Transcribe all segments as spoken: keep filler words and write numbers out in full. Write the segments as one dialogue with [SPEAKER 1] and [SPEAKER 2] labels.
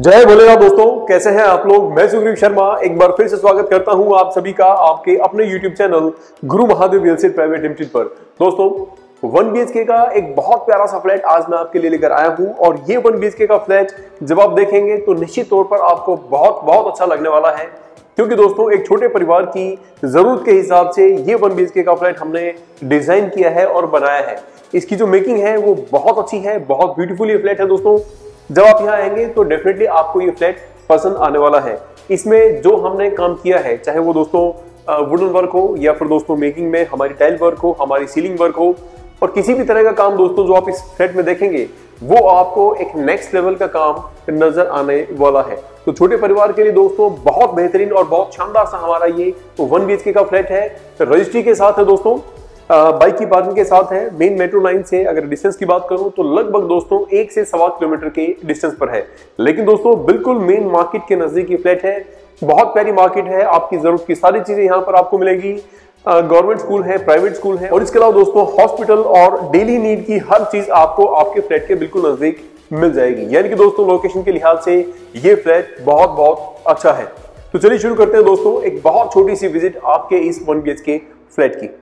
[SPEAKER 1] जय भोलेनाथ दोस्तों, कैसे हैं आप लोग। मैं सुग्रीव शर्मा एक बार फिर से स्वागत करता हूं आप सभी का आपके अपने YouTube channel Guru Mahadev real estate private limited पर। दोस्तों वन बी एच के का एक बहुत प्यारा सा फ्लैट आज मैं आपके लिए लेकर आया हूं और ये वन बी एच के का फ्लैट जब आप देखेंगे तो निश्चित तौर पर आपको बहुत बहुत अच्छा लगने वाला है, क्योंकि दोस्तों एक छोटे परिवार की जरूरत के हिसाब से ये वन बी एच के का फ्लैट हमने डिजाइन किया है और बनाया है। इसकी जो मेकिंग है वो बहुत अच्छी है, बहुत ब्यूटीफुल ये फ्लैट है। दोस्तों जब आप यहाँ आएंगे तो डेफिनेटली आपको ये फ्लैट पसंद आने वाला है। इसमें जो हमने काम किया है, चाहे वो दोस्तों वुडन वर्क हो या फिर दोस्तों मेकिंग में हमारी टाइल वर्क हो, हमारी सीलिंग वर्क हो, और किसी भी तरह का काम दोस्तों जो आप इस फ्लैट में देखेंगे वो आपको एक नेक्स्ट लेवल का काम नजर आने वाला है। तो छोटे परिवार के लिए दोस्तों बहुत बेहतरीन और बहुत शानदार सा हमारा ये तो वन बी एच के का फ्लैट है। रजिस्ट्री के साथ है दोस्तों, बाइक की पार्किंग के साथ है। मेन मेट्रो लाइन से अगर डिस्टेंस की बात करूं तो लगभग दोस्तों एक से सवा किलोमीटर के डिस्टेंस पर है, लेकिन दोस्तों बिल्कुल मेन मार्केट के नजदीक ये फ्लैट है। बहुत प्यारी मार्केट है, आपकी जरूरत की सारी चीजें यहाँ पर आपको मिलेगी। गवर्नमेंट स्कूल है, प्राइवेट स्कूल है, और इसके अलावा दोस्तों हॉस्पिटल और डेली नीड की हर चीज आपको आपके फ्लैट के बिल्कुल नजदीक मिल जाएगी। यानी कि दोस्तों लोकेशन के लिहाज से ये फ्लैट बहुत बहुत अच्छा है। तो चलिए शुरू करते हैं दोस्तों एक बहुत छोटी सी विजिट आपके इस one B H K flat की।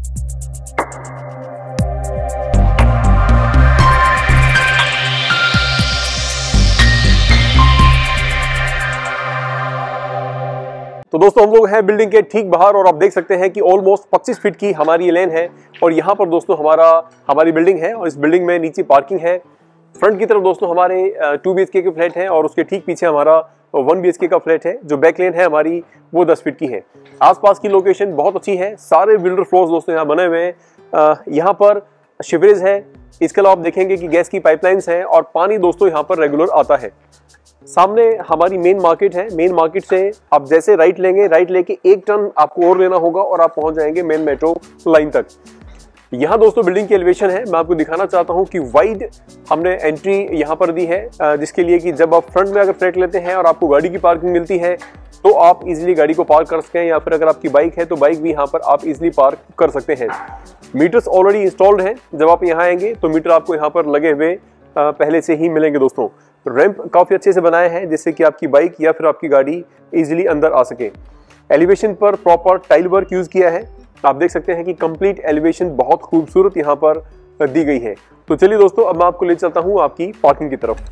[SPEAKER 1] तो दोस्तों हम लोग हैं बिल्डिंग के ठीक बाहर और आप देख सकते हैं कि ऑलमोस्ट पच्चीस फीट की हमारी ये लेन है और यहाँ पर दोस्तों हमारा हमारी बिल्डिंग है और इस बिल्डिंग में नीचे पार्किंग है। फ्रंट की तरफ दोस्तों हमारे टू बी एच के के फ्लैट है और उसके ठीक पीछे हमारा वन बी एच के का फ्लैट है। जो बैक लेन है हमारी वो दस फीट की है। आसपास की लोकेशन बहुत अच्छी है, सारे बिल्डर फ्लोर्स दोस्तों यहाँ बने हुए हैं। यहाँ पर शिवरेज है, इसके अलावा आप देखेंगे कि गैस की पाइपलाइंस है और पानी दोस्तों यहाँ पर रेगुलर आता है। सामने हमारी मेन मार्केट है, मेन मार्केट से आप जैसे राइट लेंगे, राइट लेके एक टर्न आपको और लेना होगा और आप पहुंच जाएंगे मेन मेट्रो लाइन तक। यहाँ दोस्तों बिल्डिंग की एलिवेशन है, मैं आपको दिखाना चाहता हूँ कि वाइड हमने एंट्री यहाँ पर दी है, जिसके लिए कि जब आप फ्रंट में अगर फ्लैट लेते हैं और आपको गाड़ी की पार्किंग मिलती है तो आप इजिली गाड़ी को पार्क कर सकें, या फिर अगर आपकी बाइक है तो बाइक भी यहाँ पर आप इजिली पार्क कर सकते हैं। मीटर्स ऑलरेडी इंस्टॉल्ड हैं, जब आप यहाँ आएंगे तो मीटर आपको यहाँ पर लगे हुए पहले से ही मिलेंगे। दोस्तों रैंप काफी अच्छे से बनाए हैं जिससे कि आपकी बाइक या फिर आपकी गाड़ी इजीली अंदर आ सके। एलिवेशन पर प्रॉपर टाइल वर्क यूज किया है, आप देख सकते हैं कि कंप्लीट एलिवेशन बहुत खूबसूरत यहाँ पर दी गई है। तो चलिए दोस्तों अब मैं आपको ले चलता हूँ आपकी पार्किंग की तरफ।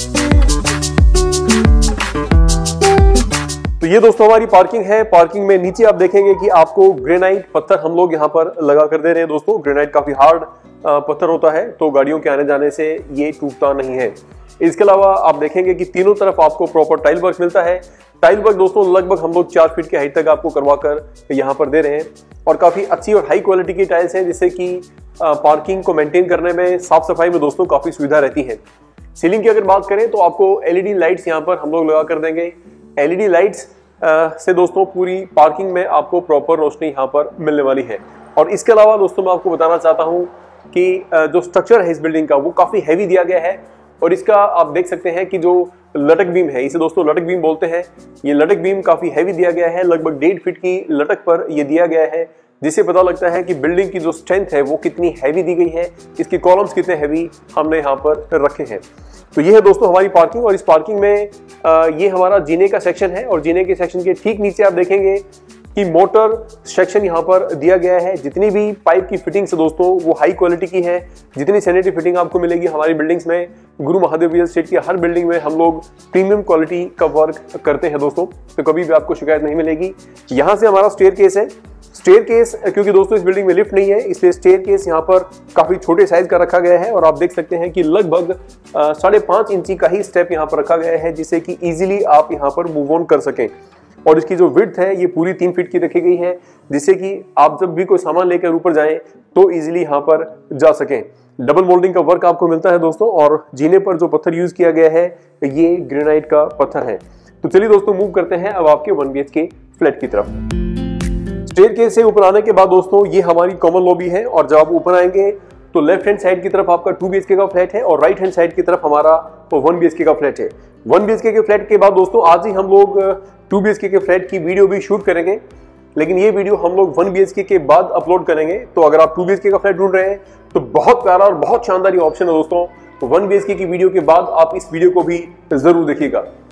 [SPEAKER 1] तो ये दोस्तों हमारी पार्किंग है। पार्किंग में नीचे आप देखेंगे कि आपको ग्रेनाइट पत्थर हम लोग यहाँ पर लगा कर दे रहे हैं। दोस्तों ग्रेनाइट काफी हार्ड पत्थर होता है तो गाड़ियों के आने जाने से ये टूटता नहीं है। इसके अलावा आप देखेंगे कि तीनों तरफ आपको प्रॉपर टाइल वर्क मिलता है। टाइल वर्क दोस्तों लगभग हम लोग चार फीट की हाइट तक आपको करवा कर यहाँ पर दे रहे हैं और काफी अच्छी और हाई क्वालिटी की टाइल्स हैं, जिससे कि पार्किंग को मेंटेन करने में, साफ सफाई में दोस्तों काफी सुविधा रहती है। सीलिंग की अगर बात करें तो आपको एलईडी लाइट्स यहाँ पर हम लोग लगा कर देंगे। एलईडी लाइट्स से दोस्तों पूरी पार्किंग में आपको प्रॉपर रोशनी यहाँ पर मिलने वाली है। और इसके अलावा दोस्तों मैं आपको बताना चाहता हूँ कि जो स्ट्रक्चर है इस बिल्डिंग का वो काफी हैवी दिया गया है और इसका आप देख सकते हैं कि जो लटक बीम है, इसे दोस्तों लटक बीम बोलते हैं। ये लटक बीम काफी हैवी दिया गया है, लगभग डेढ़ फीट की लटक पर ये दिया गया है, जिससे पता लगता है कि बिल्डिंग की जो स्ट्रेंथ है वो कितनी हैवी दी गई है, इसके कॉलम्स कितने हैवी हमने यहाँ पर रखे हैं। तो ये है दोस्तों हमारी पार्किंग और इस पार्किंग में आ, ये हमारा जीने का सेक्शन है और जीने के सेक्शन के ठीक नीचे आप देखेंगे कि मोटर सेक्शन यहाँ पर दिया गया है। जितनी भी पाइप की फिटिंग्स है दोस्तों वो हाई क्वालिटी की है। जितनी सैनिटरी फिटिंग आपको मिलेगी हमारी बिल्डिंग्स में, गुरु महादेव रियल एस्टेट की हर बिल्डिंग में हम लोग प्रीमियम क्वालिटी का वर्क करते हैं दोस्तों, तो कभी भी आपको शिकायत नहीं मिलेगी। यहाँ से हमारा स्टेयर केस है। स्टेयर केस क्योंकि दोस्तों इस बिल्डिंग में लिफ्ट नहीं है, इसलिए स्टेयर केस यहाँ पर काफी छोटे साइज का रखा गया है और आप देख सकते हैं कि लगभग साढ़े पांच इंची का ही स्टेप यहाँ पर रखा गया है, जिससे कि इजीली आप यहाँ पर मूव ऑन कर सकें। और इसकी जो विड्थ है ये पूरी तीन फीट की रखी गई है, जिससे कि आप जब भी कोई सामान लेकर ऊपर जाएं तो इजीली यहाँ पर जा सकें। डबल मोल्डिंग का वर्क आपको मिलता है दोस्तों और जीने पर जो पत्थर यूज किया गया है ये ग्रेनाइट का पत्थर है। तो चलिए दोस्तों मूव करते हैं अब आपके one B H K flat की तरफ। स्टेयरकेस से ऊपर आने के बाद दोस्तों ये हमारी कॉमन लॉबी है और जब आप ऊपर आएंगे तो लेफ्ट हैंड साइड की तरफ आपका टू बी एच के का फ्लैट है और राइट हैंड साइड की तरफ हमारा वन बी एच के का फ्लैट है। वन बी एच के के फ्लैट के बाद दोस्तों आज ही हम लोग टू बी एच के के फ्लैट की वीडियो भी शूट करेंगे, लेकिन ये वीडियो हम लोग वन बी एच के के बाद अपलोड करेंगे। तो अगर आप टू बी एच के का फ्लैट ढूंढ रहे हैं तो बहुत प्यारा और बहुत शानदार ये ऑप्शन है दोस्तों। वन बी एच के की वीडियो के बाद आप इस वीडियो को भी जरूर देखिएगा।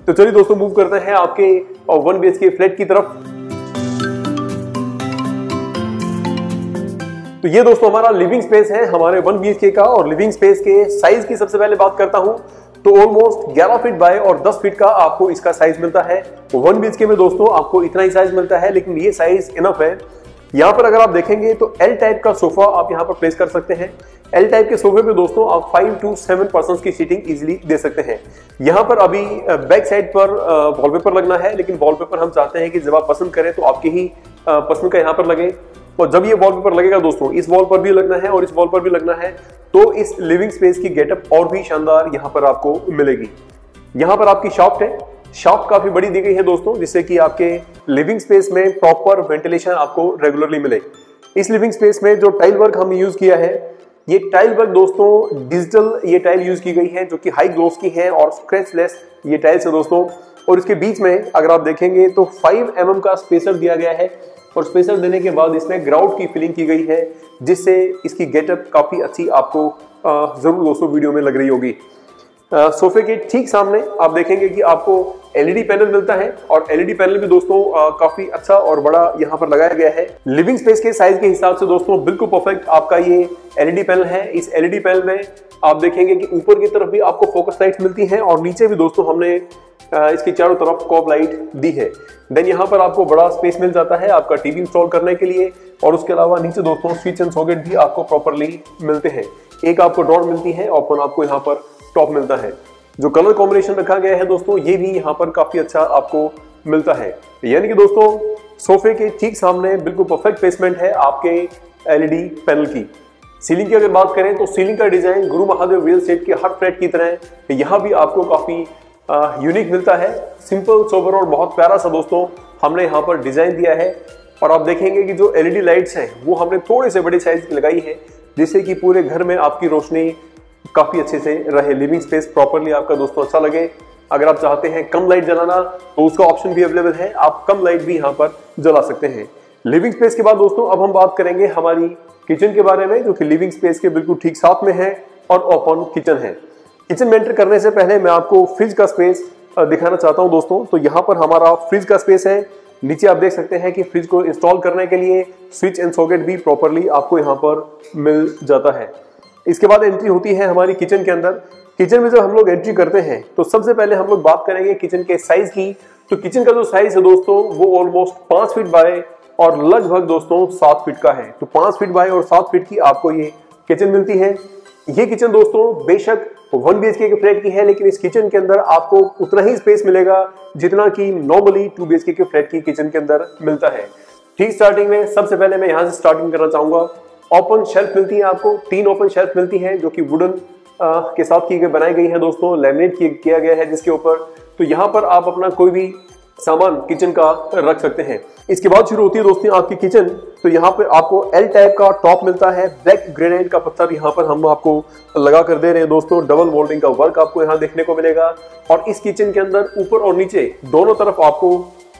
[SPEAKER 1] तो चलिए दोस्तों मूव करते हैं आपके one B H K flat की तरफ। तो ये दोस्तों हमारा लिविंग स्पेस है हमारे वन बी एच के का, और लिविंग स्पेस के साइज की सबसे पहले बात करता हूं तो ऑलमोस्ट ग्यारह फीट बाय और दस फीट का आपको इसका साइज मिलता है। वन बी एच के में दोस्तों आपको इतना ही साइज मिलता है, लेकिन ये साइज इनफ है। यहाँ पर अगर आप देखेंगे तो एल टाइप का सोफा आप यहाँ पर प्लेस कर सकते हैं। एल टाइप के सोफे पे दोस्तों आप फाइव टू सेवन पर्सन की सीटिंग इजीली दे सकते हैं। यहाँ पर अभी बैक साइड पर वॉलपेपर लगना है, लेकिन वॉलपेपर हम चाहते हैं कि जब आप पसंद करें तो आपके ही पसंद का यहाँ पर लगे। और जब ये वॉलपेपर लगेगा दोस्तों, इस वॉल पर भी लगना है और इस वॉल पर भी लगना है, तो इस लिविंग स्पेस की गेटअप और भी शानदार यहाँ पर आपको मिलेगी। यहाँ पर आपकी शॉफ्ट है, शॉफ्ट काफी बड़ी दी गई है दोस्तों, जिससे कि आपके लिविंग स्पेस में प्रॉपर वेंटिलेशन आपको रेगुलरली मिले। इस लिविंग स्पेस में जो टाइल वर्क हमने यूज किया है, ये टाइल वर्क दोस्तों डिजिटल ये टाइल यूज की गई है, जो कि हाई ग्लोस की है और स्क्रैचलेस ये टाइल्स है दोस्तों। और इसके बीच में अगर आप देखेंगे तो फाइव एम एम का स्पेसर दिया गया है, और स्पेसर देने के बाद इसमें ग्राउंड की फिलिंग की गई है, जिससे इसकी गेटअप काफी अच्छी आपको जरूर दोस्तों वीडियो में लग रही होगी। सोफे के ठीक सामने आप देखेंगे कि आपको एल ई डी पैनल मिलता है, और एल ई डी पैनल भी दोस्तों आ, काफी अच्छा और बड़ा यहाँ पर लगाया गया है। लिविंग स्पेस के साइज के हिसाब से दोस्तों बिल्कुल परफेक्ट आपका ये एल ई डी पैनल है। इस एल ई डी पैनल में आप देखेंगे कि ऊपर की तरफ भी आपको फोकस लाइट्स मिलती हैं, और नीचे भी दोस्तों हमने इसकी चारों तरफ कॉब लाइट दी है। देन यहाँ पर आपको बड़ा स्पेस मिल जाता है आपका टीवी इंस्टॉल करने के लिए, और उसके अलावा नीचे दोस्तों स्विच एंड सॉकेट भी आपको प्रॉपर्ली मिलते हैं। एक आपको ड्रॉर मिलती है, ओपन आपको यहाँ पर टॉप मिलता है। जो कलर कॉम्बिनेशन रखा गया है दोस्तों, ये भी यहाँ पर काफी अच्छा आपको मिलता है। यानी कि दोस्तों सोफे के ठीक सामने बिल्कुल परफेक्ट प्लेसमेंट है आपके एल ई डी पैनल की। सीलिंग की अगर बात करें तो सीलिंग का डिजाइन गुरु महादेव रियल एस्टेट के हर फ्लैट की तरह यहाँ भी आपको काफी यूनिक मिलता है। सिंपल सोबर और बहुत प्यारा सा दोस्तों हमने यहाँ पर डिजाइन दिया है। और आप देखेंगे कि जो एल ई डी लाइट्स हैं वो हमने थोड़े से बड़े साइज की लगाई है, जिससे कि पूरे घर में आपकी रोशनी काफी अच्छे से रहे, लिविंग स्पेस प्रॉपर्ली आपका दोस्तों अच्छा लगे। अगर आप चाहते हैं कम लाइट जलाना तो उसका ऑप्शन भी अवेलेबल है, आप कम लाइट भी यहाँ पर जला सकते हैं। लिविंग स्पेस के बाद दोस्तों अब हम बात करेंगे हमारी किचन के बारे में, जो कि लिविंग स्पेस के बिल्कुल ठीक साथ में है और ओपन किचन है। किचन में एंटर करने से पहले मैं आपको फ्रिज का स्पेस दिखाना चाहता हूं दोस्तों। तो यहाँ पर हमारा फ्रिज का स्पेस है। नीचे आप देख सकते हैं कि फ्रिज को इंस्टॉल करने के लिए स्विच एंड सॉकेट भी प्रॉपर्ली आपको यहाँ पर मिल जाता है। इसके बाद एंट्री होती है हमारी किचन के अंदर। किचन में जब हम लोग एंट्री करते हैं तो सबसे पहले हम लोग बात करेंगे किचन के साइज की। तो किचन का जो साइज है दोस्तों वो ऑलमोस्ट पांच फीट बाय और लगभग दोस्तों सात फीट का है। तो पांच फीट बाय और सात फीट की आपको ये किचन मिलती है। ये किचन दोस्तों बेशक one B H K flat की है, लेकिन इस किचन के अंदर आपको उतना ही स्पेस मिलेगा जितना कि normally two B H K flat की किचन के अंदर मिलता है। ठीक स्टार्टिंग में सबसे पहले मैं यहाँ से स्टार्टिंग करना चाहूंगा। ओपन शेल्फ मिलती है आपको, तीन ओपन शेल्फ मिलती है जो कि वुडन के साथ की बनाई गई है दोस्तों, लैमिनेट किया गया है जिसके ऊपर। तो यहाँ पर आप अपना कोई भी सामान किचन का रख सकते हैं। इसके बाद शुरू होती है दोस्तों आपकी किचन। तो यहाँ पर आपको एल टाइप का टॉप मिलता है, ब्लैक ग्रेनाइट का पत्थर यहाँ पर हम आपको लगा कर दे रहे हैं दोस्तों। डबल मोल्डिंग का वर्क आपको यहाँ देखने को मिलेगा। और इस किचन के अंदर ऊपर और नीचे दोनों तरफ आपको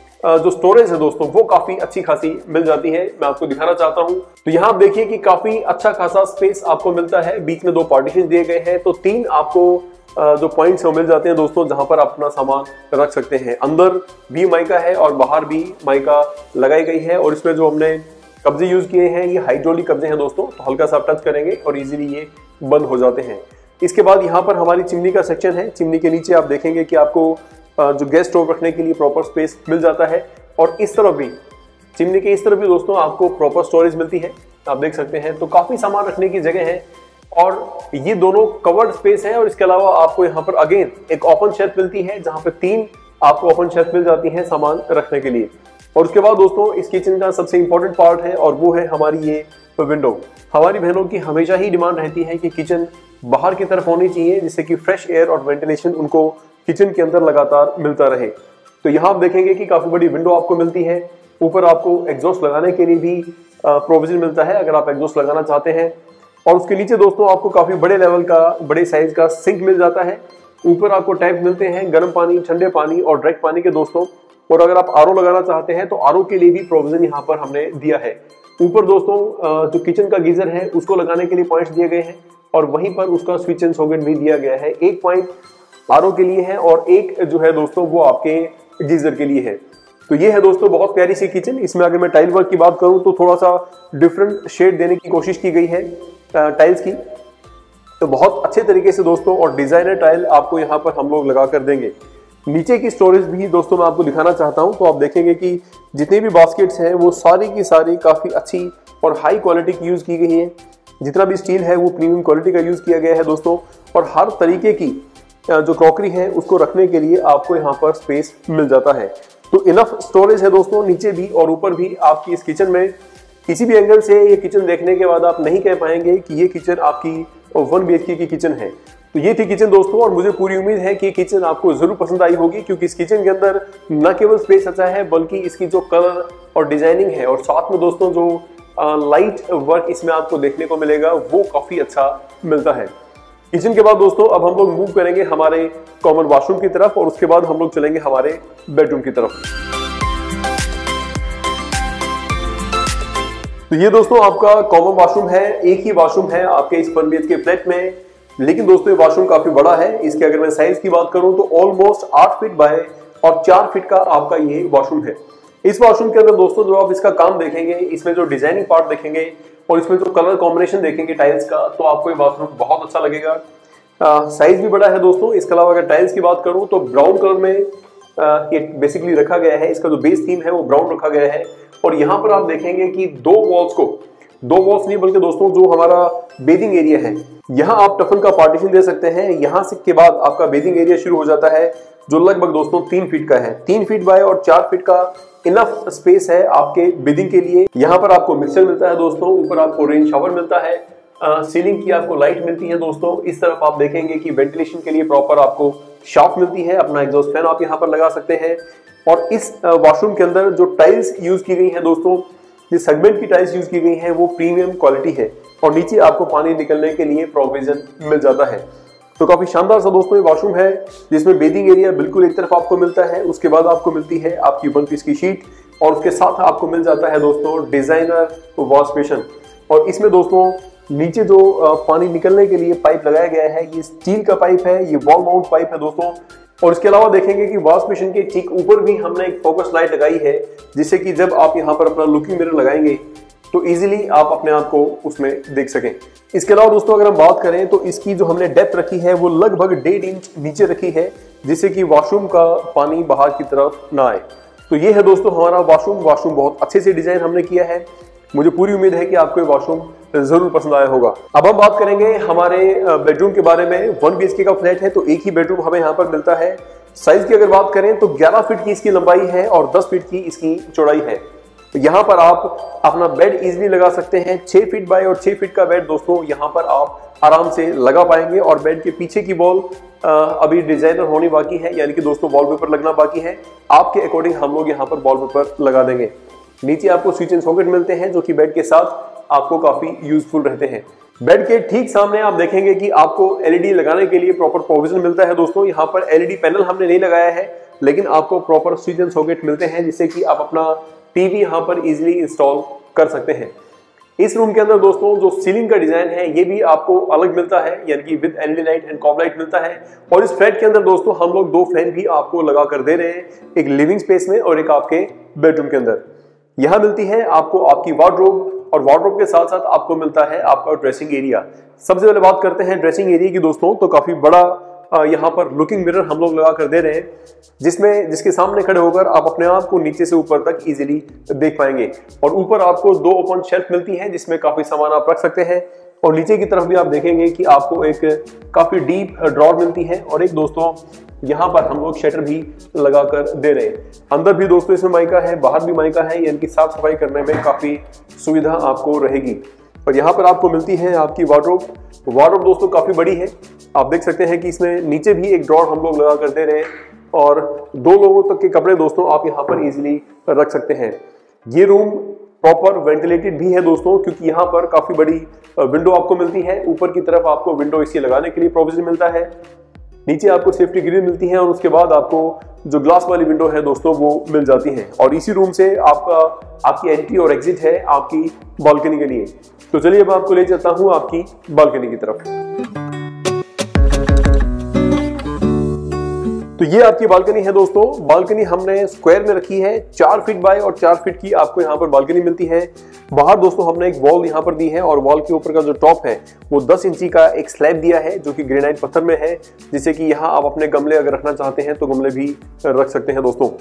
[SPEAKER 1] जो स्टोरेज है दोस्तों वो काफी अच्छी खासी मिल जाती है। मैं आपको दिखाना चाहता हूं। तो यहाँ आप देखिए कि काफी अच्छा खासा स्पेस आपको मिलता है। बीच में दो पार्टीशन दिए गए हैं, तो तीन आपको जो पॉइंट्स मिल जाते हैं दोस्तों जहां पर आप अपना सामान रख सकते हैं। अंदर भी माइका है और बाहर भी माइका लगाई गई है। और इसमें जो हमने कब्जे यूज किए हैं ये हाइड्रोलिक कब्जे हैं दोस्तों, तो हल्का सा टच करेंगे और इजीली ये बंद हो जाते हैं। इसके बाद यहाँ पर हमारी चिमनी का सेक्शन है। चिमनी के नीचे आप देखेंगे कि आपको जो गैस स्टोव रखने के लिए प्रॉपर स्पेस मिल जाता है। और इस तरफ भी, चिमनी के इस तरफ भी दोस्तों आपको प्रॉपर स्टोरेज मिलती है, आप देख सकते हैं। तो काफी सामान रखने की जगह है और ये दोनों कवर्ड स्पेस है। और इसके अलावा आपको यहाँ पर अगेन एक ओपन शेल्फ मिलती है जहाँ पे तीन आपको ओपन शेल्फ मिल जाती है सामान रखने के लिए। और उसके बाद दोस्तों इस किचन का सबसे इंपॉर्टेंट पार्ट है और वो है हमारी ये विंडो। हमारी बहनों की हमेशा ही डिमांड रहती है कि किचन बाहर की तरफ होनी चाहिए, जिससे कि फ्रेश एयर और वेंटिलेशन उनको किचन के अंदर लगातार मिलता रहे। तो यहाँ आप देखेंगे कि काफी बड़ी विंडो आपको मिलती है। ऊपर आपको एग्जॉस्ट लगाने के लिए भी प्रोविजन मिलता है अगर आप एग्जॉस्ट लगाना चाहते हैं। और उसके नीचे दोस्तों आपको काफी बड़े लेवल का, बड़े साइज का सिंक मिल जाता है। ऊपर आपको टैप मिलते हैं गर्म पानी, ठंडे पानी और डायरेक्ट पानी के दोस्तों। और अगर आप आर ओ लगाना चाहते हैं तो आर ओ के लिए भी प्रोविजन यहाँ पर हमने दिया है। ऊपर दोस्तों जो किचन का गीजर है उसको लगाने के लिए पॉइंट्स दिए गए हैं और वहीं पर उसका स्विच एंड सॉकेट भी दिया गया है। एक पॉइंट आर ओ के लिए है और एक जो है दोस्तों वो आपके गीजर के लिए है। तो ये है दोस्तों बहुत प्यारी सी किचन। इसमें अगर मैं टाइल वर्क की बात करूं तो थोड़ा सा डिफरेंट शेड देने की कोशिश की गई है टाइल्स की, तो बहुत अच्छे तरीके से दोस्तों, और डिजाइनर टाइल आपको यहाँ पर हम लोग लगा कर देंगे। नीचे की स्टोरेज भी दोस्तों मैं आपको दिखाना चाहता हूँ। तो आप देखेंगे कि जितने भी बास्केट्स हैं वो सारी की सारी काफ़ी अच्छी और हाई क्वालिटी की यूज़ की गई है। जितना भी स्टील है वो प्रीमियम क्वालिटी का यूज़ किया गया है दोस्तों, और हर तरीके की जो क्रॉकरी है उसको रखने के लिए आपको यहाँ पर स्पेस मिल जाता है। तो इनफ स्टोरेज है दोस्तों नीचे भी और ऊपर भी। आपकी इस किचन में किसी भी एंगल से ये किचन देखने के बाद आप नहीं कह पाएंगे कि ये किचन आपकी वन बी एच के की किचन है। तो ये थी किचन दोस्तों, और मुझे पूरी उम्मीद है कि किचन आपको जरूर पसंद आई होगी, क्योंकि इस किचन के अंदर न केवल स्पेस अच्छा है बल्कि इसकी जो कलर और डिजाइनिंग है, और साथ में दोस्तों जो लाइट वर्क इसमें आपको देखने को मिलेगा वो काफी अच्छा मिलता है। किचन के बाद दोस्तों अब हम लोग मूव करेंगे हमारे कॉमन वॉशरूम की तरफ, और उसके बाद हम लोग चलेंगे हमारे बेडरूम की तरफ। तो ये दोस्तों आपका कॉमन वॉशरूम है। एक ही वॉशरूम है आपके इस one B H K flat में, लेकिन दोस्तों ये वॉशरूम काफी बड़ा है। इसके अगर मैं साइज की बात करूं तो ऑलमोस्ट आठ फीट बाय और चार फीट का आपका ये वॉशरूम है। इस वॉशरूम के अंदर दोस्तों जो आप इसका काम देखेंगे, इसमें जो डिजाइनिंग पार्ट देखेंगे और इसमें जो कलर कॉम्बिनेशन देखेंगे टाइल्स का, तो आपको ये बाथरूम बहुत अच्छा लगेगा। साइज भी बड़ा है दोस्तों। इसके अलावा अगर टाइल्स की बात करूं तो ब्राउन कलर में आ, ये बेसिकली रखा गया है। इसका जो बेस थीम है वो ब्राउन रखा गया है, और यहाँ पर आप देखेंगे कि दो वॉल्स को, दो वॉल्स नहीं बल्कि दोस्तों जो हमारा बेदिंग एरिया है, यहाँ आप टफन का पार्टीशन दे सकते हैं। यहाँ से के बाद आपका बेदिंग एरिया शुरू हो जाता है जो लगभग दोस्तों तीन फीट का है। तीन फीट बाय और चार फीट का इनफ स्पेस है आपके बेदिंग के लिए। यहाँ पर आपको मिक्सर मिलता है दोस्तों, ऊपर आपको रेन शावर मिलता है, सीलिंग की आपको लाइट मिलती है दोस्तों। इस तरफ आप देखेंगे कि वेंटिलेशन के लिए प्रॉपर आपको शाफ्ट मिलती है, अपना एग्जॉस्ट फैन आप यहाँ पर लगा सकते हैं। और इस वॉशरूम के अंदर जो टाइल्स यूज की गई है दोस्तों, जिस सेगमेंट की टाइल्स यूज की गई है वो प्रीमियम क्वालिटी है, और नीचे आपको पानी निकलने के लिए प्रोविजन मिल जाता है। तो काफी शानदार सा दोस्तों ये वॉशरूम है, जिसमें बेदिंग एरिया बिल्कुल एक तरफ आपको मिलता है, उसके बाद आपको मिलती है आपकी वन पीस की शीट, और उसके साथ आपको मिल जाता है दोस्तों डिजाइनर वॉश बेसिन। और इसमें दोस्तों नीचे जो पानी निकलने के लिए पाइप लगाया गया है, ये स्टील का पाइप है, ये वॉल माउंट पाइप है दोस्तों। और इसके अलावा देखेंगे कि वॉश बेसिन के ठीक ऊपर भी हमने एक फोकस लाइट लगाई है, जिससे कि जब आप यहाँ पर अपना लुकिंग मिरर लगाएंगे तो इजीली आप अपने आप को उसमें देख सकें। इसके अलावा दोस्तों अगर हम बात करें तो इसकी जो हमने डेप्थ रखी है वो लगभग डेढ़ इंच नीचे रखी है, जिससे कि वॉशरूम का पानी बाहर की तरफ ना आए। तो ये है दोस्तों हमारा वॉशरूम। वॉशरूम बहुत अच्छे से डिजाइन हमने किया है। मुझे पूरी उम्मीद है कि आपको ये वॉशरूम जरूर पसंद आया होगा। अब हम बात करेंगे हमारे बेडरूम के बारे में। वन बी एच के का फ्लैट है तो एक ही बेडरूम हमें यहाँ पर मिलता है। साइज की अगर बात करें तो ग्यारह फीट की इसकी लंबाई है और दस फीट की इसकी चौड़ाई है। तो यहाँ पर आप अपना बेड इजीली लगा सकते हैं। छह फीट बाय और छह फीट का बेड दोस्तों यहाँ पर आप आराम से लगा पाएंगे। और बेड के पीछे की वॉल अभी डिजाइनर होनी बाकी है, यानी कि दोस्तों वॉलपेपर लगना बाकी है। आपके अकॉर्डिंग हम लोग यहाँ पर वॉलपेपर लगा देंगे। नीचे आपको स्विच एंड सॉकेट मिलते हैं जो कि बेड के साथ आपको काफी यूजफुल रहते हैं। बेड के ठीक सामने आप देखेंगे कि आपको एलईडी लगाने के लिए प्रॉपर प्रोविजन मिलता है दोस्तों। यहाँ पर एलईडी पैनल हमने नहीं लगाया है, लेकिन आपको प्रॉपर स्विच एंड सॉकेट मिलते हैं, जिससे कि आप अपना टीवी यहाँ पर इजीली इंस्टॉल कर सकते हैं। इस रूम के अंदर दोस्तों जो सीलिंग का डिजाइन है ये भी आपको अलग मिलता है, यानी कि with LED light and COB light मिलता है। और इस फ्लैट के अंदर दोस्तों हम लोग दो फैन भी आपको लगा कर दे रहे हैं, एक लिविंग स्पेस में और एक आपके बेडरूम के अंदर। यहाँ मिलती है आपको आपकी वार्डरोब, और वार्डरोब के साथ साथ आपको मिलता है आपका ड्रेसिंग एरिया। सबसे पहले बात करते हैं ड्रेसिंग एरिया की दोस्तों। तो काफी बड़ा यहाँ पर लुकिंग मिरर हम लोग लगा कर दे रहे हैं, जिसमें जिसके सामने खड़े होकर आप अपने आप को नीचे से ऊपर तक इजीली देख पाएंगे। और ऊपर आपको दो ओपन शेल्फ मिलती है जिसमें काफी सामान आप रख सकते हैं। और नीचे की तरफ भी आप देखेंगे कि आपको एक काफी डीप ड्रॉर मिलती है, और एक दोस्तों यहाँ पर हम लोग शटर भी लगा कर दे रहे हैं। अंदर भी दोस्तों इसमें माइका है, बाहर भी माइका है, यानी कि साफ सफाई करने में काफी सुविधा आपको रहेगी। और यहाँ पर आपको मिलती है आपकी वार्डरोब। वार्डरोब दोस्तों काफी बड़ी है, आप देख सकते हैं कि इसमें नीचे भी एक ड्रॉर हम लोग लगा कर दे रहे हैं, और दो लोगों तक के कपड़े दोस्तों आप यहाँ पर इजीली रख सकते हैं। ये रूम प्रॉपर वेंटिलेटेड भी है दोस्तों, क्योंकि यहाँ पर काफी बड़ी विंडो आपको मिलती है। ऊपर की तरफ आपको विंडो एसी लगाने के लिए प्रोविजन मिलता है, नीचे आपको सेफ्टी ग्रिल मिलती है, और उसके बाद आपको जो ग्लास वाली विंडो है दोस्तों वो मिल जाती है। और इसी रूम से आपका आपकी एंट्री और एग्जिट है आपकी बालकनी के लिए। तो चलिए अब आपको ले चलता हूँ आपकी बालकनी की तरफ। तो ये आपकी बालकनी है दोस्तों। बालकनी हमने स्क्वायर में रखी है, चार फीट बाय और चार फीट की आपको यहाँ पर बालकनी मिलती है। बाहर दोस्तों हमने एक वॉल यहाँ पर दी है और वॉल के ऊपर का जो टॉप है वो दस इंची का एक स्लैब दिया है जो कि ग्रेनाइट पत्थर में है, जिससे कि यहाँ आप अपने गमले अगर रखना चाहते हैं तो गमले भी रख सकते हैं दोस्तों।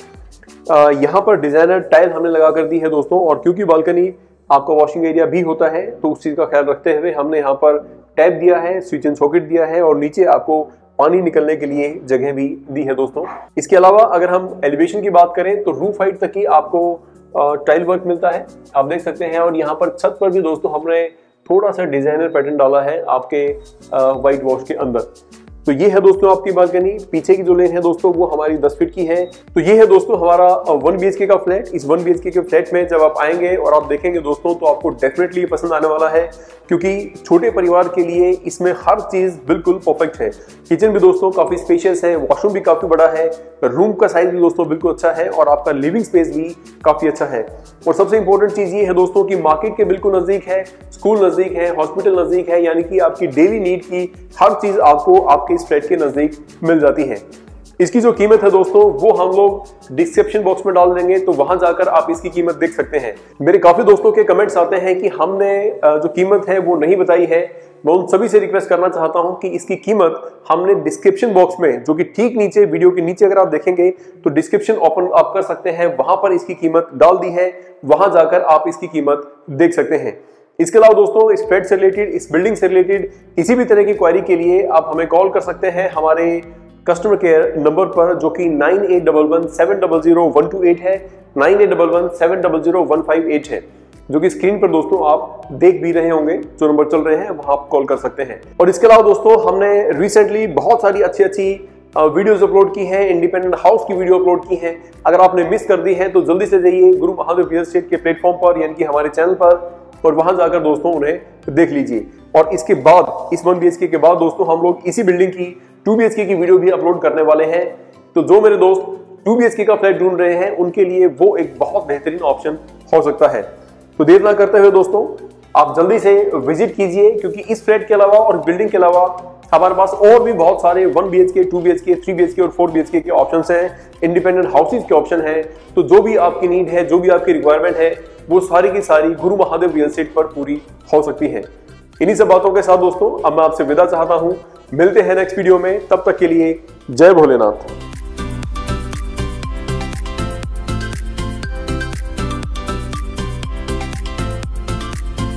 [SPEAKER 1] यहाँ पर डिजाइनर टाइल हमने लगा कर दी है दोस्तों, और क्योंकि बालकनी आपका वॉशिंग एरिया भी होता है तो उस चीज का ख्याल रखते हुए हमने यहाँ पर टैप दिया है, स्विच एंड सॉकेट दिया है और नीचे आपको पानी निकलने के लिए जगह भी दी है दोस्तों। इसके अलावा अगर हम एलिवेशन की बात करें तो रूफ हाइट तक ही आपको टाइल वर्क मिलता है, आप देख सकते हैं। और यहाँ पर छत पर भी दोस्तों हमने थोड़ा सा डिजाइनर पैटर्न डाला है आपके व्हाइट वॉश के अंदर। तो ये है दोस्तों आपकी बालकनी। पीछे की जो लेन है दोस्तों वो हमारी दस फीट की है। तो ये है दोस्तों हमारा वन बी एच के का फ्लैट। इस वन बी एच के के फ्लैट में जब आप आएंगे और आप देखेंगे दोस्तों तो आपको डेफिनेटली पसंद आने वाला है, क्योंकि छोटे परिवार के लिए इसमें हर चीज बिल्कुल परफेक्ट है। किचन भी दोस्तों काफी स्पेशियस है, वॉशरूम भी काफी बड़ा है, रूम का साइज भी दोस्तों बिल्कुल अच्छा है और आपका लिविंग स्पेस भी काफी अच्छा है। और सबसे इंपॉर्टेंट चीज ये है दोस्तों कि मार्केट के बिल्कुल नजदीक है, स्कूल नजदीक है, हॉस्पिटल नजदीक है, यानी कि आपकी डेली नीड की हर चीज आपको आपके इस फ्लैट के नजदीक मिल जाती है। इसकी जो कीमत है दोस्तों वो हम लोग डिस्क्रिप्शन बॉक्स में डाल देंगे, तो वहां जाकर आप इसकी कीमत देख सकते हैं। मेरे काफी दोस्तों के कमेंट्स आते हैं कि हमने जो कीमत है वो नहीं बताई है। मैं उन सभी से रिक्वेस्ट करना चाहता हूं कि इसकी कीमत हमने डिस्क्रिप्शन बॉक्स में, जो कि ठीक नीचे वीडियो के नीचे अगर आप देखेंगे तो डिस्क्रिप्शन ओपन आप कर सकते हैं, वहां पर इसकी कीमत डाल दी है, वहां जाकर आप इसकी कीमत देख सकते हैं। इसके अलावा दोस्तों इस फ्लैट से रिलेटेड, इस बिल्डिंग से रिलेटेड किसी भी तरह की क्वेरी के लिए आप हमें कॉल कर सकते हैं हमारे कस्टमर केयर नंबर पर, जो कि nine eight one one seven zero zero one two eight है, nine eight one one seven zero zero one five eight है, जो कि स्क्रीन पर दोस्तों आप देख भी रहे होंगे। जो नंबर चल रहे हैं वहां आप कॉल कर सकते हैं। और इसके अलावा दोस्तों हमने रिसेंटली बहुत सारी अच्छी अच्छी वीडियोस अपलोड की है, इंडिपेंडेंट हाउस की वीडियो अपलोड की है। अगर आपने मिस कर दी है तो जल्दी से जाइए गुरु महादेव रियल एस्टेट के प्लेटफॉर्म पर, यानी कि हमारे चैनल पर, और वहां जाकर दोस्तों उन्हें देख लीजिए। और इसके बाद इस वन बी एच के के बाद दोस्तों हम लोग इसी बिल्डिंग की टू बी एच के की वीडियो भी अपलोड करने वाले हैं। तो जो मेरे दोस्त टू बी एच के का फ्लैट ढूंढ रहे हैं उनके लिए वो एक बहुत बेहतरीन ऑप्शन हो सकता है। तो देर ना करते हुए दोस्तों आप जल्दी से विजिट कीजिए, क्योंकि इस फ्लैट के अलावा और बिल्डिंग के अलावा हमारे पास और भी बहुत सारे one B H K, two B H K, three B H K और फोर बी एच के के ऑप्शंस हैं, इंडिपेंडेंट हाउसेज के ऑप्शन हैं। तो जो भी आपकी नीड है, जो भी आपकी रिक्वायरमेंट है, वो सारी की सारी गुरु महादेव रियल एस्टेट पर पूरी हो सकती है। इन्हीं सब बातों के साथ दोस्तों अब मैं आपसे विदा चाहता हूं। मिलते हैं नेक्स्ट वीडियो में, तब तक के लिए जय भोलेनाथ।